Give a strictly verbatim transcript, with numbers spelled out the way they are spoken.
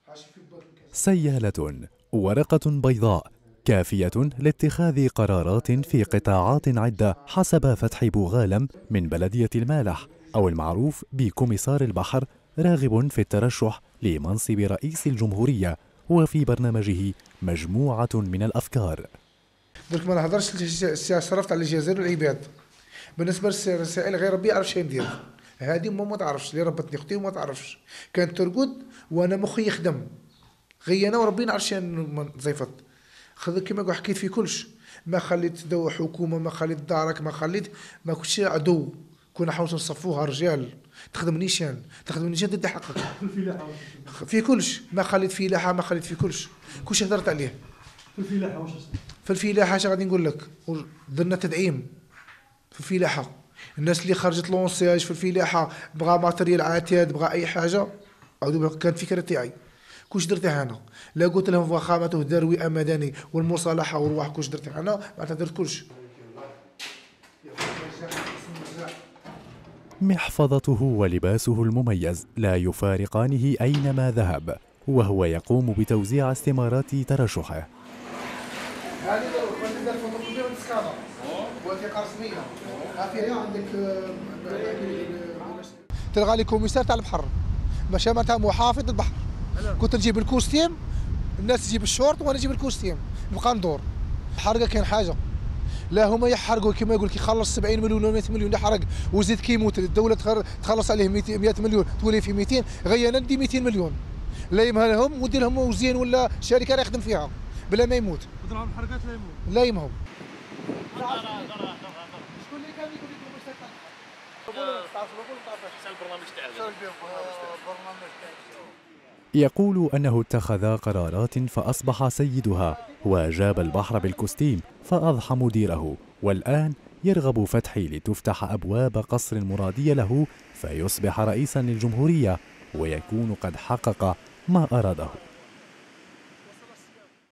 سيالة، ورقة بيضاء كافية لاتخاذ قرارات في قطاعات عدة حسب فتحي بوغالم من بلدية المالح أو المعروف بكوميسار البحر، راغب في الترشح لمنصب رئيس الجمهورية وفي برنامجه مجموعة من الأفكار. درك ما نهضرش السياسة صرفت على الجزائر والعباد. بالنسبة للرسائل غير ربي يعرف شنو ندير. هذه ما ما تعرفش اللي ربطني اختي وما تعرفش. كانت ترقد وانا مخي يخدم. غير انا وربي نعرف شنو زيفط. خذ كيما قلت حكيت في كلش. ما خليت دو حكومة، ما خليت دارك، ما خليت ما كنتش عدو. كنا حاولت نصفوها رجال. تخدم نيشان، تخدم نيشان ضد حقك. في كلش، ما خليت فلاحة، ما خليت في كلش. كلش هدرت عليه. في الفلاحة واش؟ في الفلاحة اش غادي نقول لك؟ درنا تدعيم. في الفلاحة. الناس اللي خرجت لونسياج في الفلاحة بغا ماتريال عتاد، بغا أي حاجة، كانت فكرة تاعي. كوش درتها أنا؟ لا قلت لهم فخامة الدروي مدني والمصالحة والروح كوش درتها أنا؟ معناتها درت كلش. محفظته ولباسه المميز لا يفارقانه أينما ذهب، وهو يقوم بتوزيع استمارات ترشحه. هذه فوتوكوبيا وتسكانر وثيقة رسمية. فيها عندك تلغى لي كوميسار تاع البحر، ماشي معناتها محافظ البحر. كنت نجيب الكوستيم، الناس تجيب الشورت وانا نجيب الكوستيم، نبقى ندور. حرقه كاين حاجه، لا هما يحرقوا كما يقول لك يخلص سبعين مليون ولا مئة مليون يحرق وزيد كيموت الدوله تخلص عليه مئة مليون تولي في مئتين، غير انا ندي مئتين مليون لا يمهلهم ودير لهم موزين ولا شركه راه يخدم فيها بلا ما يموت. ودرهم الحرقات لا يموت. لا يمهم. شكون اللي كان يقول لكم واش يقول أنه اتخذ قرارات فأصبح سيدها، وجاب البحر بالكوستيم فأضحى مديره، والآن يرغب فتحي لتفتح أبواب قصر مرادية له فيصبح رئيسا للجمهورية ويكون قد حقق ما أراده.